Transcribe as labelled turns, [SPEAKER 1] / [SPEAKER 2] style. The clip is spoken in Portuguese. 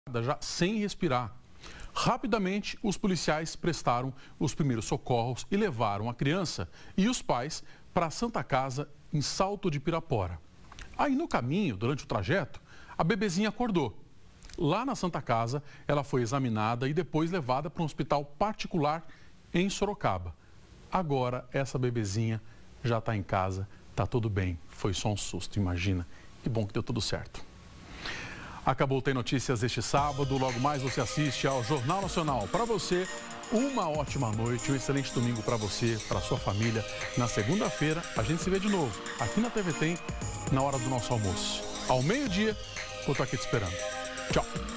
[SPEAKER 1] já sem respirar. Rapidamente, os policiais prestaram os primeiros socorros e levaram a criança e os pais para a Santa Casa, em Salto de Pirapora. Aí, no caminho, durante o trajeto, a bebezinha acordou. Lá na Santa Casa, ela foi examinada e depois levada para um hospital particular em Sorocaba. Agora, essa bebezinha já está em casa, está tudo bem. Foi só um susto, imagina. Que bom que deu tudo certo. Acabou o Tem Notícias este sábado. Logo mais você assiste ao Jornal Nacional. Para você, uma ótima noite, um excelente domingo para você, para sua família. Na segunda-feira, a gente se vê de novo aqui na TV Tem, na hora do nosso almoço. Ao meio-dia, eu estou aqui te esperando. Tchau.